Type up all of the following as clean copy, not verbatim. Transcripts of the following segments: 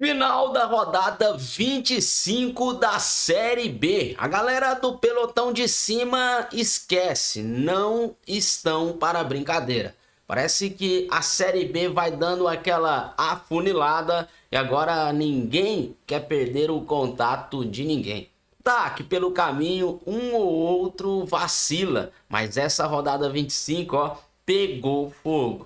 Final da rodada 25 da Série B. A galera do pelotão de cima esquece, não estão para brincadeira. Parece que a Série B vai dando aquela afunilada e agora ninguém quer perder o contato de ninguém. Tá, que pelo caminho um ou outro vacila, mas essa rodada 25, ó, pegou fogo.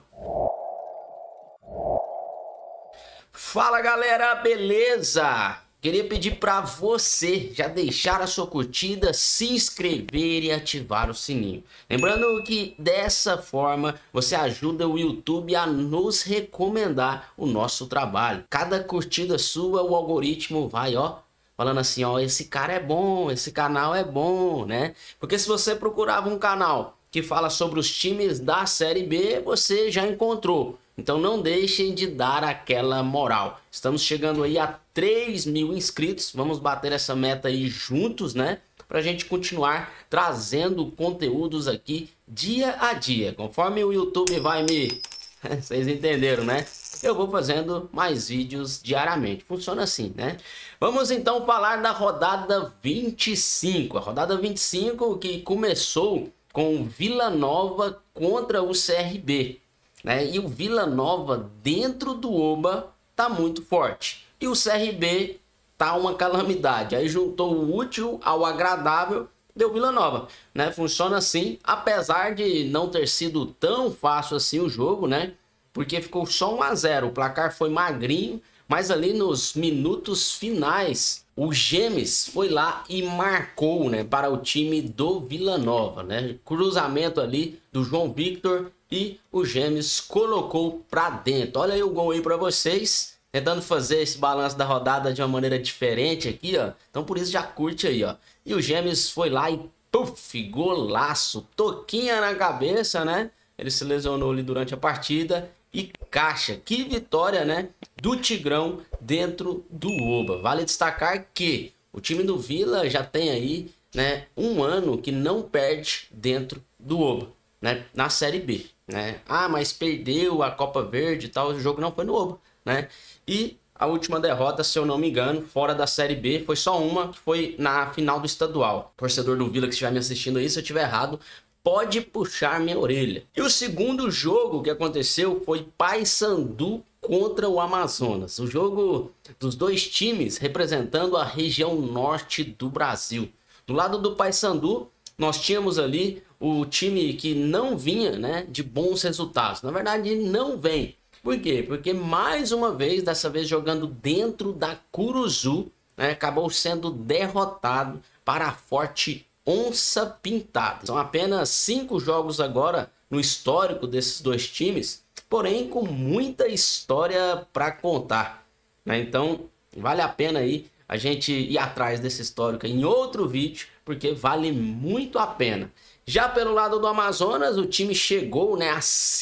Fala galera, beleza? Queria pedir para você já deixar a sua curtida, se inscrever e ativar o sininho. Lembrando que dessa forma você ajuda o YouTube a nos recomendar o nosso trabalho. Cada curtida sua, o algoritmo vai, ó, falando assim, ó, esse cara é bom, esse canal é bom, né? Porque se você procurava um canal que fala sobre os times da Série B, você já encontrou. Então não deixem de dar aquela moral. Estamos chegando aí a 3.000 inscritos. Vamos bater essa meta aí juntos, né? Pra gente continuar trazendo conteúdos aqui dia a dia. Conforme o YouTube vai me... Vocês entenderam, né? Eu vou fazendo mais vídeos diariamente. Funciona assim, né? Vamos então falar da rodada 25. A rodada 25 que começou com o Vila Nova contra o CRB. Né? E o Vila Nova dentro do Oba tá muito forte. E o CRB tá uma calamidade. Aí juntou o útil ao agradável, deu Vila Nova. Né? Funciona assim, apesar de não ter sido tão fácil assim o jogo, né? Porque ficou só 1 a 0. O placar foi magrinho, mas ali nos minutos finais, o Gemes foi lá e marcou, né, para o time do Vila Nova, né? Cruzamento ali do João Victor e o Gemes colocou para dentro. Olha aí o gol aí para vocês, tentando fazer esse balanço da rodada de uma maneira diferente aqui, ó. Então por isso já curte aí, ó. E o Gemes foi lá e puf, golaço, toquinha na cabeça, né? Ele se lesionou ali durante a partida. E caixa, que vitória, né, do Tigrão dentro do Oba. Vale destacar que o time do Vila já tem aí, né, 1 ano que não perde dentro do Oba, né, na Série B, né. Ah, mas perdeu a Copa Verde e tal, o jogo não foi no Oba, né. E a última derrota, se eu não me engano, fora da Série B, foi só uma, que foi na final do estadual. Torcedor do Vila que estiver me assistindo aí, se eu estiver errado, pode puxar minha orelha. E o segundo jogo que aconteceu foi Paysandu contra o Amazonas. O jogo dos dois times representando a região norte do Brasil. Do lado do Paysandu, nós tínhamos ali o time que não vinha, né, de bons resultados. Na verdade, não vem. Por quê? Porque mais uma vez, dessa vez jogando dentro da Curuzu, né, acabou sendo derrotado para a Forte Onça Pintada. São apenas 5 jogos agora no histórico desses dois times, porém com muita história para contar, né? Então vale a pena aí a gente ir atrás desse histórico em outro vídeo, porque vale muito a pena. Já pelo lado do Amazonas, o time chegou, né, a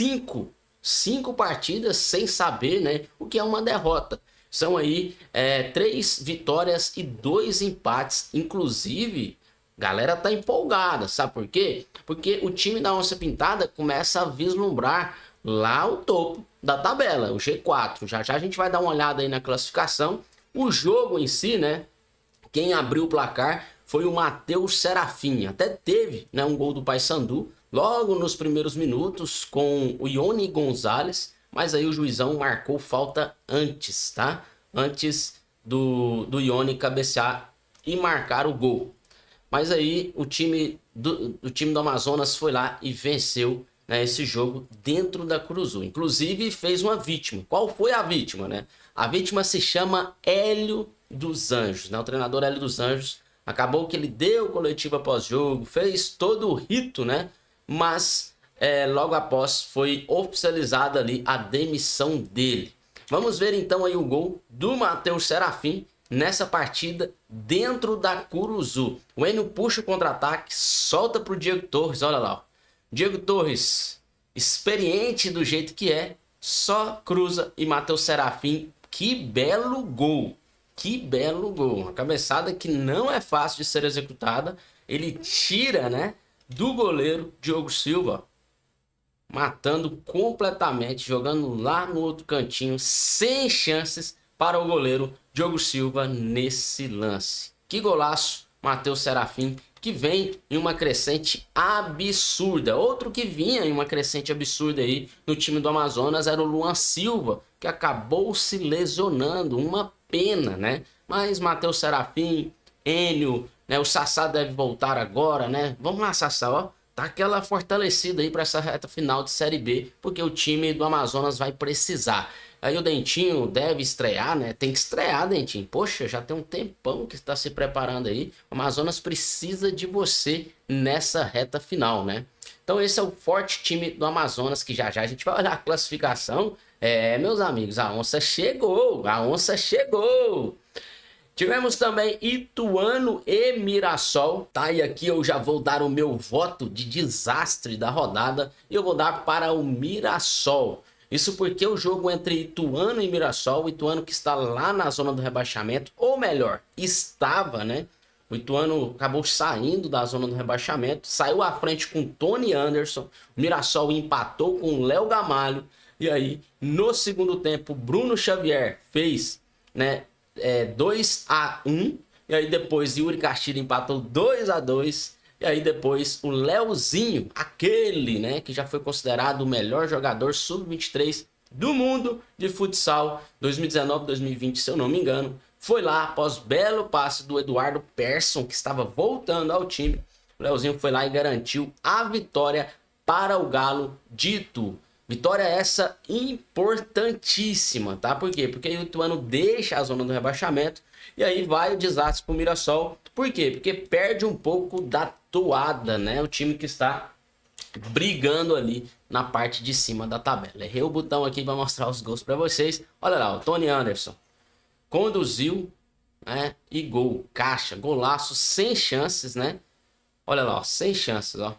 5 partidas sem saber, né, o que é uma derrota. São aí 3 vitórias e 2 empates, inclusive. Galera tá empolgada, sabe por quê? Porque o time da Onça Pintada começa a vislumbrar lá o topo da tabela, o G4. Já já a gente vai dar uma olhada aí na classificação. O jogo em si, né? Quem abriu o placar foi o Matheus Serafim. Até teve, né, um gol do Paysandu logo nos primeiros minutos com o Ione Gonzalez, mas aí o juizão marcou falta antes, tá? Antes do Ione cabecear e marcar o gol. Mas aí o time do Amazonas foi lá e venceu, né, esse jogo dentro da Curuzu. Inclusive fez uma vítima. Qual foi a vítima, né? A vítima se chama Hélio dos Anjos, né? O treinador Hélio dos Anjos. Acabou que ele deu coletiva pós-jogo, fez todo o rito, né? Mas logo após foi oficializada ali a demissão dele. Vamos ver então aí o gol do Matheus Serafim nessa partida dentro da Curuzu. O Enio puxa o contra-ataque, solta para o Diego Torres, olha lá. Ó. Diego Torres, experiente do jeito que é, só cruza e Matheus Serafim. Que belo gol, que belo gol. Uma cabeçada que não é fácil de ser executada. Ele tira, né, do goleiro Diogo Silva, matando completamente, jogando lá no outro cantinho, sem chances para o goleiro Diogo Silva nesse lance. Que golaço, Matheus Serafim, que vem em uma crescente absurda. Outro que vinha em uma crescente absurda aí no time do Amazonas era o Luan Silva, que acabou se lesionando, uma pena, né? Mas Matheus Serafim, Enio, né? O Sassá deve voltar agora, né? Vamos lá, Sassá, ó. Tá aquela fortalecida aí para essa reta final de Série B, porque o time do Amazonas vai precisar. Aí o Dentinho deve estrear, né? Tem que estrear, Dentinho. Poxa, já tem um tempão que está se preparando aí. O Amazonas precisa de você nessa reta final, né? Então esse é o forte time do Amazonas, que já já a gente vai olhar a classificação. Meus amigos, a onça chegou, a onça chegou. Tivemos também Ituano e Mirassol, tá? E aqui eu já vou dar o meu voto de desastre da rodada. E eu vou dar para o Mirassol. Isso porque o jogo entre Ituano e Mirassol, o Ituano que está lá na zona do rebaixamento, ou melhor, estava, né? O Ituano acabou saindo da zona do rebaixamento, saiu à frente com Tony Anderson, o Mirassol empatou com o Léo Gamalho, e aí, no segundo tempo, Bruno Xavier fez, né, 2-1, e aí depois Yuri Castilho empatou 2-2, e aí depois o Leozinho, aquele, né, que já foi considerado o melhor jogador sub-23 do mundo de futsal 2019-2020, se eu não me engano, foi lá após belo passe do Eduardo Persson, que estava voltando ao time. O Leozinho foi lá e garantiu a vitória para o Galo de Itu. Vitória essa importantíssima, tá? Por quê? Porque o Ituano deixa a zona do rebaixamento e aí vai o desastre pro Mirassol. Por quê? Porque perde um pouco da toada, né? O time que está brigando ali na parte de cima da tabela. Errei o botão aqui para mostrar os gols para vocês. Olha lá, o Tony Anderson conduziu, né? E gol, caixa, golaço, sem chances, né? Olha lá, ó, sem chances, ó.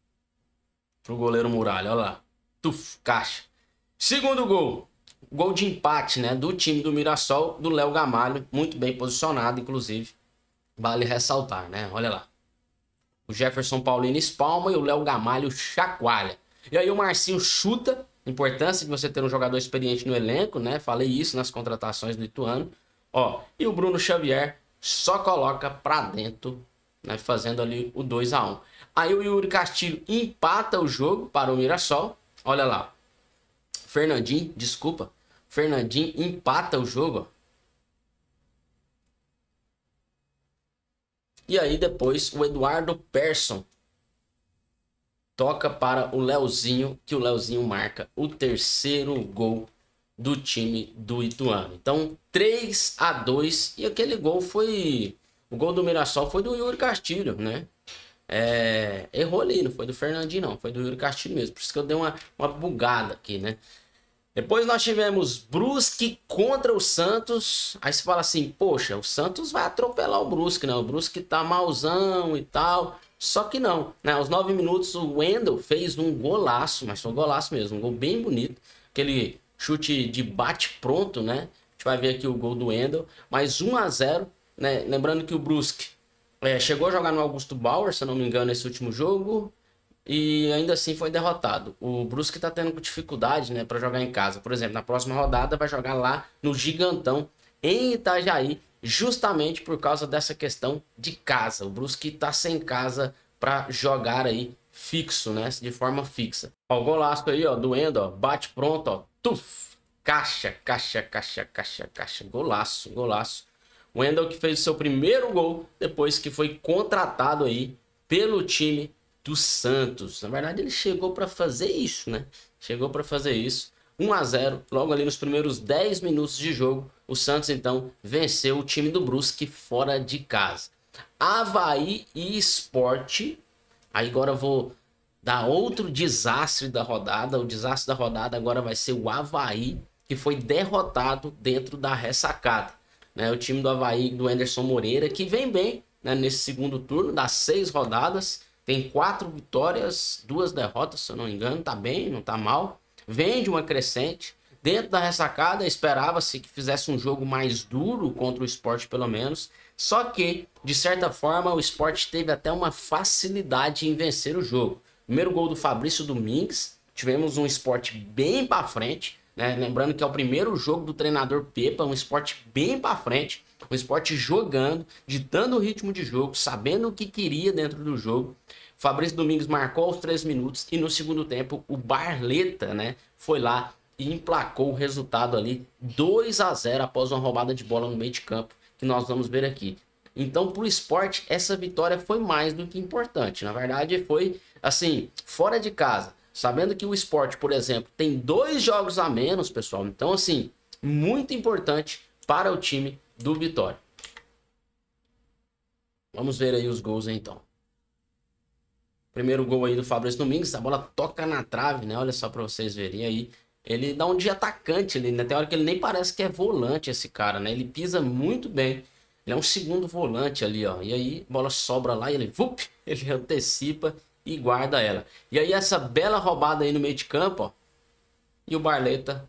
Pro goleiro Muralha, olha lá. Tuf, caixa. Segundo gol. Gol de empate, né? Do time do Mirassol, do Léo Gamalho. Muito bem posicionado, inclusive. Vale ressaltar, né? Olha lá. O Jefferson Paulino espalma e o Léo Gamalho chacoalha. E aí o Marcinho chuta. Importância de você ter um jogador experiente no elenco, né? Falei isso nas contratações do Ituano. Ó, e o Bruno Xavier só coloca pra dentro, né? Fazendo ali o 2-1. Aí o Yuri Castilho empata o jogo para o Mirassol. Olha lá. Fernandinho, desculpa. Fernandinho empata o jogo, ó. E aí depois o Eduardo Persson toca para o Leozinho, que o Leozinho marca o terceiro gol do time do Ituano. Então 3-2 e aquele gol foi... O gol do Mirassol foi do Yuri Castilho, né? Errou ali, não foi do Fernandinho não, foi do Yuri Castilho mesmo. Por isso que eu dei uma bugada aqui, né? Depois nós tivemos Brusque contra o Santos. Aí você fala assim, poxa, o Santos vai atropelar o Brusque, né? O Brusque tá malzão e tal. Só que não, né? Aos 9 minutos o Wendel fez um golaço, mas foi um golaço mesmo, um gol bem bonito. Aquele chute de bate pronto, né? A gente vai ver aqui o gol do Wendel. Mas 1-0, né? Lembrando que o Brusque chegou a jogar no Augusto Bauer, se eu não me engano, esse último jogo. E ainda assim foi derrotado. O Brusque tá tendo dificuldade, né, para jogar em casa. Por exemplo, na próxima rodada vai jogar lá no Gigantão, em Itajaí, justamente por causa dessa questão de casa. O Brusque tá sem casa para jogar aí fixo, né, de forma fixa. Ó, o golaço aí, ó, do Endo, ó, bate pronto, ó, tuf, caixa, caixa, caixa, caixa, caixa, golaço, golaço. O Wendel que fez o seu primeiro gol depois que foi contratado aí pelo time do Santos. Na verdade ele chegou para fazer isso, né? Chegou para fazer isso. 1-0, logo ali nos primeiros 10 minutos de jogo, o Santos então venceu o time do Brusque fora de casa. Avaí e Sport. Aí agora eu vou dar outro desastre da rodada. O desastre da rodada agora vai ser o Avaí, que foi derrotado dentro da ressacada, né? O time do Avaí do Anderson Moreira, que vem bem, né, nesse segundo turno, das 6 rodadas. Tem 4 vitórias, 2 derrotas, se eu não me engano. Tá bem, não tá mal. Vem de uma crescente. Dentro da ressacada, esperava-se que fizesse um jogo mais duro contra o Sport, pelo menos. Só que, de certa forma, o Sport teve até uma facilidade em vencer o jogo. Primeiro gol do Fabrício Domingues. Tivemos um Sport bem para frente, né? Lembrando que é o primeiro jogo do treinador Pepa, um esporte bem para frente, um esporte jogando, ditando o ritmo de jogo, sabendo o que queria dentro do jogo. Fabrício Domingues marcou aos 3 minutos e no segundo tempo o Barleta, né, foi lá e emplacou o resultado ali 2-0 após uma roubada de bola no meio de campo, que nós vamos ver aqui. Então, para o esporte, essa vitória foi mais do que importante. Na verdade, foi assim, fora de casa, sabendo que o esporte, por exemplo, tem 2 jogos a menos, pessoal. Então, assim, muito importante para o time do Vitória. Vamos ver aí os gols, então. Primeiro gol aí do Fabrício Domingues, a bola toca na trave, né? Olha só para vocês verem aí. Ele dá um de atacante ali, né? Tem hora que ele nem parece que é volante esse cara, né? Ele pisa muito bem. Ele é um segundo volante ali, ó. E aí, a bola sobra lá e ele, ele antecipa e guarda ela. E aí, essa bela roubada aí no meio de campo, ó. E o Barleta,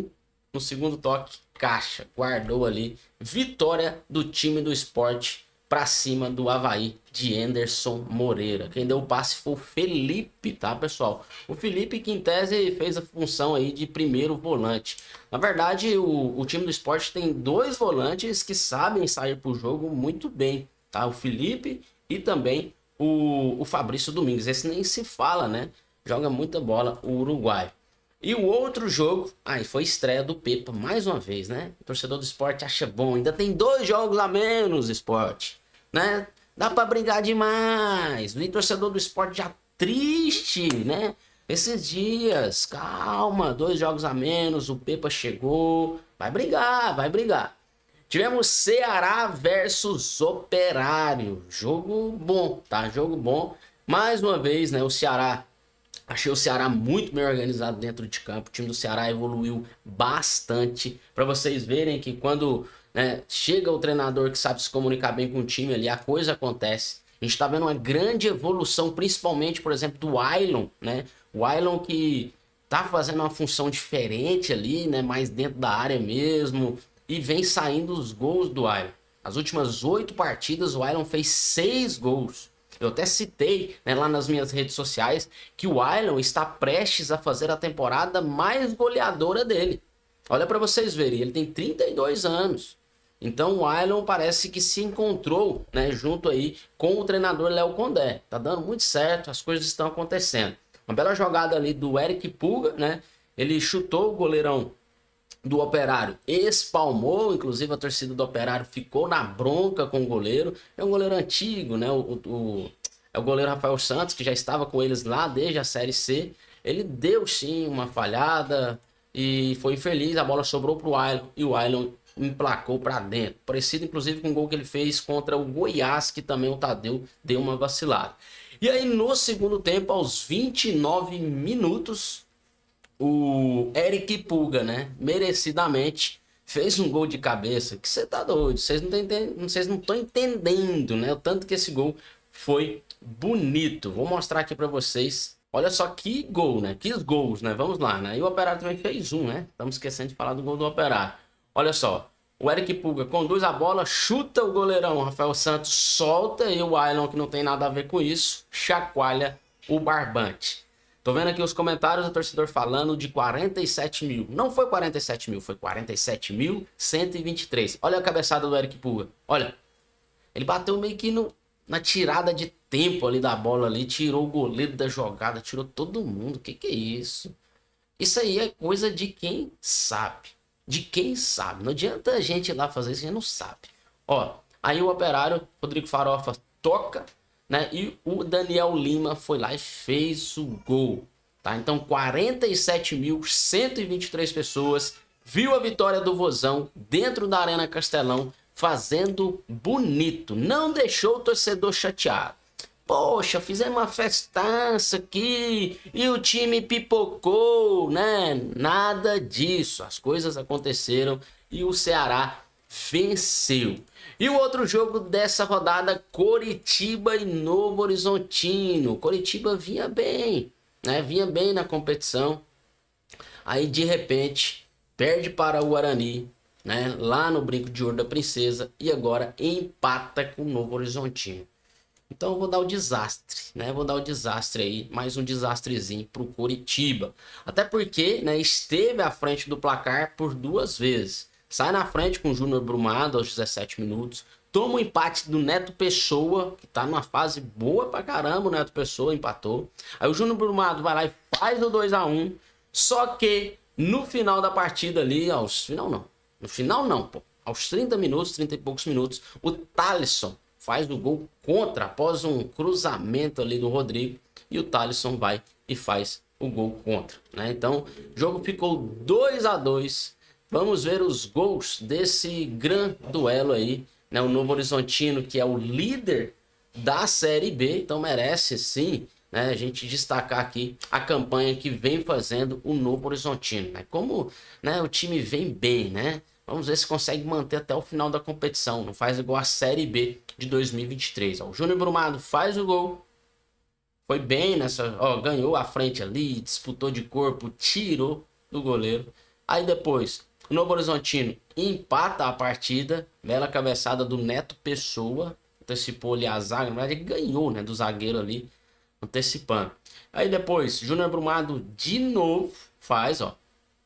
no segundo toque, caixa. Guardou ali. Vitória do time do esporte para cima do Avaí de Anderson Moreira. Quem deu o passe foi o Felipe, tá, pessoal? O Felipe que em tese fez a função aí de primeiro volante. Na verdade, o time do esporte tem 2 volantes que sabem sair pro jogo muito bem, tá? O Felipe e também o Fabrício Domingues. Esse nem se fala, né? Joga muita bola o uruguaio. E o outro jogo, aí foi estreia do Pepa, mais uma vez, né? O torcedor do esporte acha bom, ainda tem 2 jogos a menos, esporte, né? Dá pra brigar demais. O torcedor do esporte já triste, né? Esses dias, calma, 2 jogos a menos, o Pepa chegou, vai brigar, vai brigar. Tivemos Ceará versus Operário, jogo bom, tá? Jogo bom. Mais uma vez, né? O Ceará... Achei o Ceará muito bem organizado dentro de campo. O time do Ceará evoluiu bastante. Para vocês verem que quando, né, chega o treinador que sabe se comunicar bem com o time ali, a coisa acontece. A gente está vendo uma grande evolução, principalmente, por exemplo, do Ailon, né? O Ailon que tá fazendo uma função diferente ali, né? Mais dentro da área mesmo. E vem saindo os gols do Ailon. As últimas 8 partidas, o Ailon fez 6 gols. Eu até citei, né, lá nas minhas redes sociais que o Ailon está prestes a fazer a temporada mais goleadora dele. Olha para vocês verem, ele tem 32 anos. Então o Ailon parece que se encontrou, né, junto aí com o treinador Léo Condé. Tá dando muito certo, as coisas estão acontecendo. Uma bela jogada ali do Eric Puga, né? Ele chutou o goleirão do Operário, espalmou, inclusive a torcida do Operário ficou na bronca com o goleiro. É um goleiro antigo, né? É o goleiro Rafael Santos, que já estava com eles lá desde a Série C. Ele deu sim uma falhada e foi infeliz, a bola sobrou para o Ailon e o Ailon emplacou para dentro. Parecido inclusive com o gol que ele fez contra o Goiás, que também o Tadeu deu uma vacilada. E aí no segundo tempo, aos 29 minutos, o Eric Puga, né, merecidamente fez um gol de cabeça, que você tá doido, vocês não estão entendendo, né, o tanto que esse gol foi bonito. Vou mostrar aqui para vocês. Olha só que gol, né, que gols, né, vamos lá, né, e o Operário também fez um, né, estamos esquecendo de falar do gol do Operário. Olha só, o Eric Puga conduz a bola, chuta o goleirão, o Rafael Santos solta e o Ailon, que não tem nada a ver com isso, chacoalha o barbante. Tô vendo aqui os comentários do torcedor falando de 47 mil. Não foi 47 mil, foi 47.123. Olha a cabeçada do Eric Puga. Olha, ele bateu meio que na tirada de tempo ali da bola ali. Tirou o goleiro da jogada, tirou todo mundo. Que é isso? Isso aí é coisa de quem sabe. De quem sabe. Não adianta a gente ir lá fazer isso, a gente não sabe. Ó, aí o Operário, Rodrigo Farofa, toca, né? E o Daniel Lima foi lá e fez o gol, tá? Então 47.123 pessoas viu a vitória do Vozão dentro da Arena Castelão, fazendo bonito, não deixou o torcedor chateado. Poxa, fizemos uma festança aqui e o time pipocou, né? Nada disso, as coisas aconteceram e o Ceará venceu. E o outro jogo dessa rodada, Coritiba e Novo Horizontino. Coritiba vinha bem, né? Vinha bem na competição. Aí de repente perde para o Guarani, né? Lá no Brinco de Ouro da Princesa, e agora empata com o Novo Horizontino. Então eu vou dar o desastre, né? Vou dar o desastre aí, mais um desastrezinho pro Coritiba. Até porque, né, esteve à frente do placar por 2 vezes. Sai na frente com o Júnior Brumado aos 17 minutos. Toma o empate do Neto Pessoa, que tá numa fase boa pra caramba, o Neto Pessoa empatou. Aí o Júnior Brumado vai lá e faz o 2-1. Só que no final da partida ali, aos 30 minutos, 30 e poucos minutos, o Thalisson faz o gol contra, após um cruzamento ali do Rodrigo, e o Thalisson vai e faz o gol contra, né? Então, o jogo ficou 2-2. Vamos ver os gols desse grande duelo aí, né? O Novo Horizontino, que é o líder da Série B, então merece sim, né, a gente destacar aqui a campanha que vem fazendo o Novo Horizontino, né? Como, né, o time vem bem, né? Vamos ver se consegue manter até o final da competição. Não faz igual a Série B de 2023. Ó, o Júnior Brumado faz o gol. Foi bem nessa... Ó, ganhou a frente ali, disputou de corpo, tirou do goleiro. Aí depois, o Novo Horizontino empata a partida. Bela cabeçada do Neto Pessoa. Antecipou ali a zaga. Na verdade, ganhou, né, do zagueiro ali, antecipando. Aí depois, Júnior Brumado de novo faz, ó.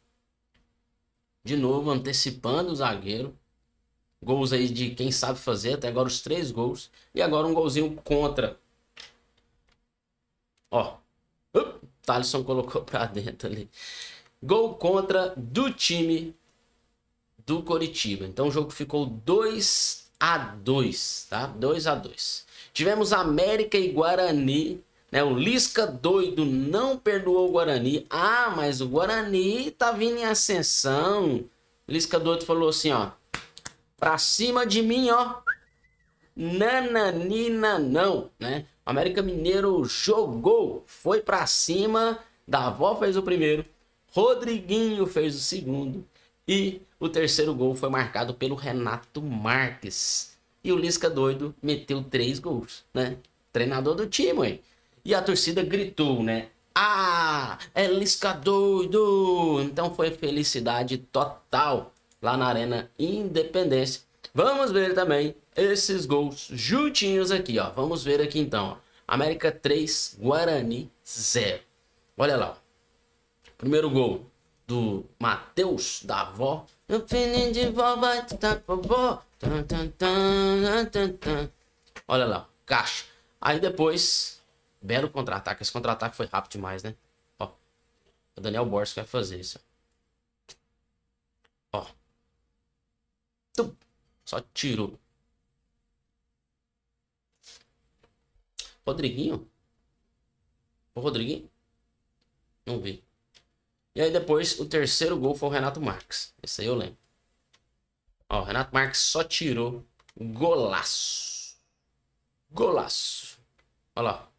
De novo, antecipando o zagueiro. Gols aí de quem sabe fazer. Até agora os 3 gols. E agora um golzinho contra. Ó. Thalisson colocou pra dentro ali. Gol contra do time do Coritiba. Então o jogo ficou 2-2, tá? 2-2. Tivemos América e Guarani, né? O Lisca doido não perdoou o Guarani. Ah, mas o Guarani tá vindo em ascensão. O Lisca doido falou assim, ó: pra cima de mim, ó. Nananina não, né? O América Mineiro jogou, foi pra cima. Davó fez o primeiro, Rodriguinho fez o segundo e o terceiro gol foi marcado pelo Renato Marques. E o Lisca doido meteu 3 gols, né? Treinador do time, hein? E a torcida gritou, né? Ah, é Lisca doido! Então foi felicidade total lá na Arena Independência. Vamos ver também esses gols juntinhos aqui, ó. Vamos ver aqui então, ó. América 3, Guarani 0. Olha lá, ó. Primeiro gol do Matheus da Avó. O filhinho de vó vai estar por vó. Olha lá, caixa. Aí depois, belo contra-ataque. Esse contra-ataque foi rápido demais, né? Ó, o Daniel Borges vai fazer isso. Ó. Tum. Só tirou. Rodriguinho? O Rodriguinho? Não vi. E aí depois o terceiro gol foi o Renato Marques. Esse aí eu lembro. Ó, o Renato Marques só tirou. Golaço. Golaço. Olha lá.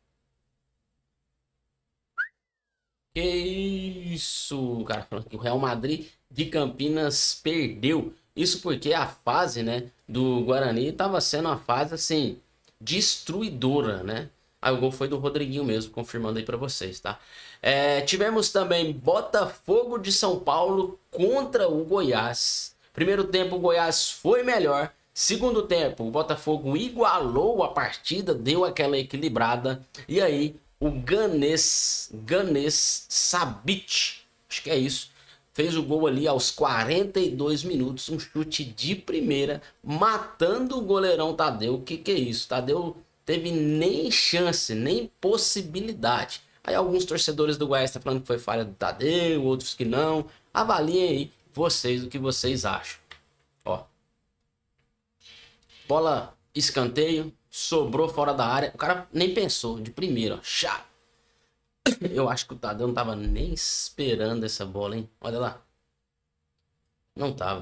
Que isso, cara, falando que o Real Madrid de Campinas perdeu. Isso porque a fase, né, do Guarani estava sendo uma fase assim destruidora, né? Aí o gol foi do Rodriguinho mesmo, confirmando aí para vocês, tá? Tivemos também Botafogo de São Paulo contra o Goiás. Primeiro tempo o Goiás foi melhor. Segundo tempo o Botafogo igualou a partida, deu aquela equilibrada. E aí o Ganês Sabit, acho que é isso, fez o gol ali aos 42 minutos, um chute de primeira, matando o goleirão Tadeu. Que é isso? Tadeu teve nem chance, nem possibilidade. Aí alguns torcedores do Goiás estão falando que foi falha do Tadeu, outros que não. Avaliem aí vocês o que vocês acham. Ó. Bola, escanteio, sobrou fora da área. O cara nem pensou, de primeira, ó. Chá. Eu acho que o Tadeu não tava nem esperando essa bola, hein? Olha lá. Não tava.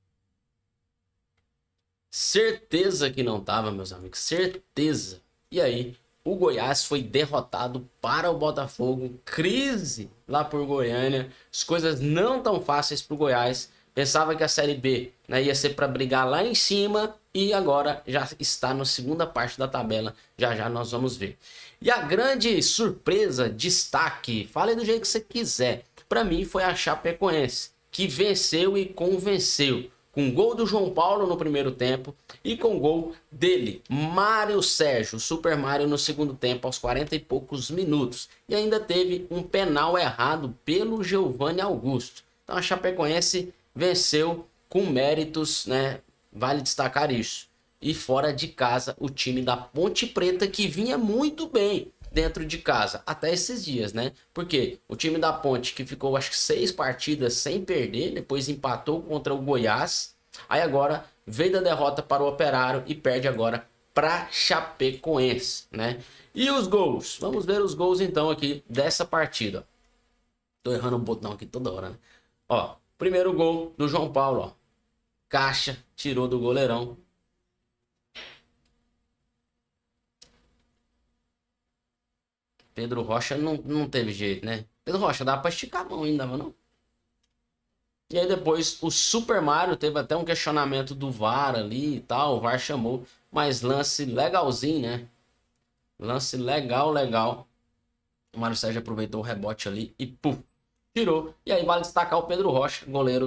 Certeza que não tava, meus amigos. Certeza. E aí, o Goiás foi derrotado para o Botafogo. Crise lá por Goiânia. As coisas não tão fáceis pro Goiás. Pensava que a Série B, né, ia ser para brigar lá em cima. E agora já está na segunda parte da tabela. Já já nós vamos ver. E a grande surpresa, destaque, fale do jeito que você quiser. Para mim foi a Chapecoense, que venceu e convenceu. com gol do João Paulo no primeiro tempo e com gol dele, Mário Sérgio, Super Mário, no segundo tempo, aos 40 e poucos minutos. E ainda teve um penal errado pelo Giovanni Augusto. Então a Chapecoense venceu com méritos, né? Vale destacar isso. E fora de casa, o time da Ponte Preta, que vinha muito bem dentro de casa, até esses dias, né? Porque o time da Ponte, que ficou acho que 6 partidas sem perder, depois empatou contra o Goiás, aí agora veio da derrota para o Operário e perde agora para Chapecoense, né? E os gols? Vamos ver os gols então aqui dessa partida. Tô errando o botão aqui toda hora, né? Ó, primeiro gol do João Paulo, ó. Caixa, tirou do goleirão. Pedro Rocha não teve jeito, né? Pedro Rocha, dava pra esticar a mão ainda, não? E aí depois o Super Mário teve até um questionamento do VAR ali e tal. O VAR chamou, mas lance legalzinho, né? Lance legal. O Mário Sérgio aproveitou o rebote ali e puf, tirou. E aí vale destacar o Pedro Rocha, goleiro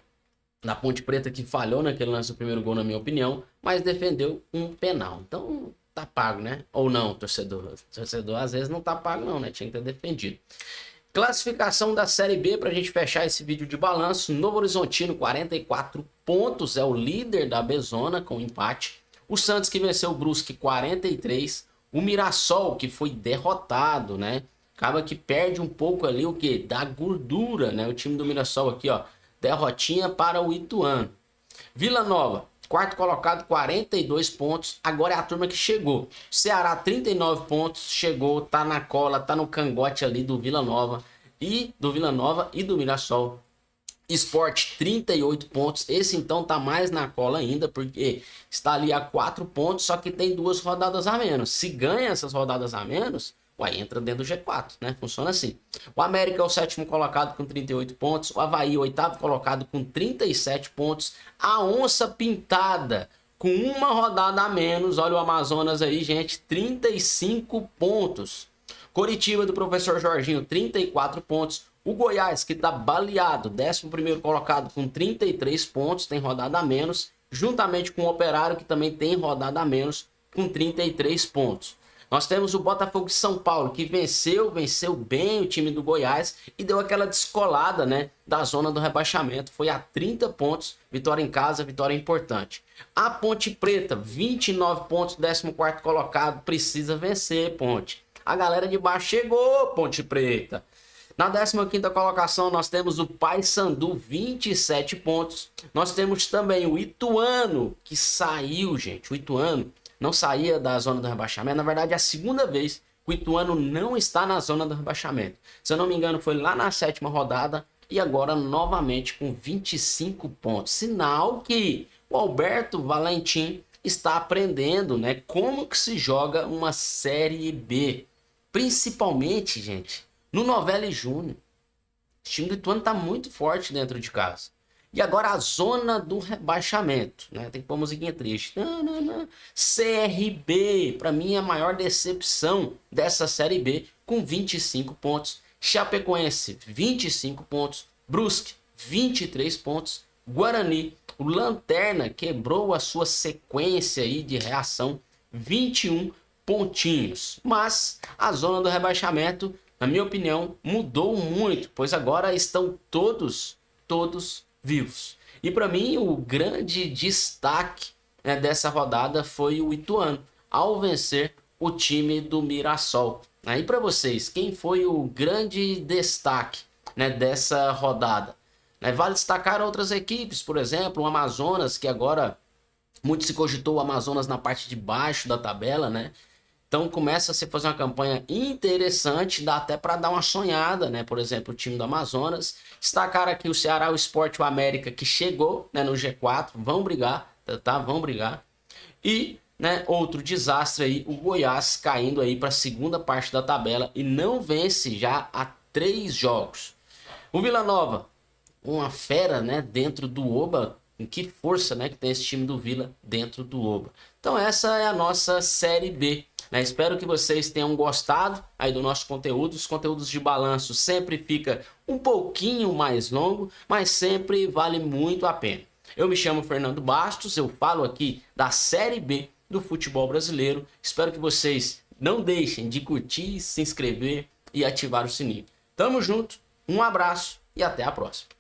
da Ponte Preta, que falhou naquele lance do primeiro gol, na minha opinião, mas defendeu um penal. Então tá pago, né? Ou não, torcedor. Torcedor às vezes não tá pago não, né? Tinha que ter defendido. Classificação da Série B, pra gente fechar esse vídeo de balanço. Novo Horizontino, 44 pontos, é o líder da B-Zona com empate. O Santos, que venceu o Brusque, 43. O Mirassol, que foi derrotado, né? Acaba que perde um pouco ali o que? Da gordura, né? O time do Mirassol aqui, ó. Derrotinha para o Ituano. Vila Nova, quarto colocado, 42 pontos. Agora é a turma que chegou. Ceará, 39 pontos. Chegou, tá na cola, tá no cangote ali do Vila Nova e do Mirassol. Sport, 38 pontos. Esse então tá mais na cola ainda, porque está ali a 4 pontos, só que tem 2 rodadas a menos. Se ganha essas rodadas a menos, uai, entra dentro do G4, né? Funciona assim. O América é o 7º colocado com 38 pontos. O Avaí, o 8º colocado com 37 pontos. A Onça Pintada com uma rodada a menos. Olha o Amazonas aí, gente. 35 pontos. Coritiba do professor Jorginho, 34 pontos. O Goiás, que tá baleado, 11º colocado com 33 pontos. Tem rodada a menos. Juntamente com o Operário, que também tem rodada a menos, com 33 pontos. Nós temos o Botafogo de São Paulo, que venceu bem o time do Goiás e deu aquela descolada, né, da zona do rebaixamento. Foi a 30 pontos, vitória em casa, vitória importante. A Ponte Preta, 29 pontos, 14º colocado, precisa vencer, Ponte. A galera de baixo chegou, Ponte Preta. Na 15ª colocação, nós temos o Paysandu, 27 pontos. Nós temos também o Ituano, que saiu, gente. O Ituano não saía da zona do rebaixamento. Na verdade, é a segunda vez que o Ituano não está na zona do rebaixamento. Se eu não me engano, foi lá na 7ª rodada e agora novamente com 25 pontos. Sinal que o Alberto Valentim está aprendendo, né, como que se joga uma Série B. Principalmente, gente, no Novelli Júnior. O time do Ituano está muito forte dentro de casa. E agora a zona do rebaixamento, né? Tem que pôr musiquinha triste. CRB, para mim é a maior decepção dessa Série B, com 25 pontos. Chapecoense, 25 pontos. Brusque, 23 pontos. Guarani, o Lanterna, quebrou a sua sequência aí de reação, 21 pontinhos. Mas a zona do rebaixamento, na minha opinião, mudou muito, pois agora estão todos vivos. E para mim o grande destaque, né, dessa rodada foi o Ituano, ao vencer o time do Mirassol. Aí para vocês, quem foi o grande destaque, né, dessa rodada? Né, vale destacar outras equipes, por exemplo, o Amazonas, que agora muito se cogitou o Amazonas na parte de baixo da tabela, né? Então começa a se fazer uma campanha interessante, dá até para dar uma sonhada, né? Por exemplo, o time do Amazonas. Destacar aqui o Ceará, o Sport e o América, que chegou, né, no G4, vão brigar, tá? Vão brigar. E, né, outro desastre aí, o Goiás caindo aí para a segunda parte da tabela e não vence já há 3 jogos. O Vila Nova, uma fera, né, dentro do Oba. Em que força, né, que tem esse time do Vila dentro do Oba. Então essa é a nossa Série B. Né? Espero que vocês tenham gostado aí do nosso conteúdo. Os conteúdos de balanço sempre fica um pouquinho mais longo, mas sempre vale muito a pena. Eu me chamo Fernando Bastos, eu falo aqui da Série B do futebol brasileiro. Espero que vocês não deixem de curtir, se inscrever e ativar o sininho. Tamo junto, um abraço e até a próxima.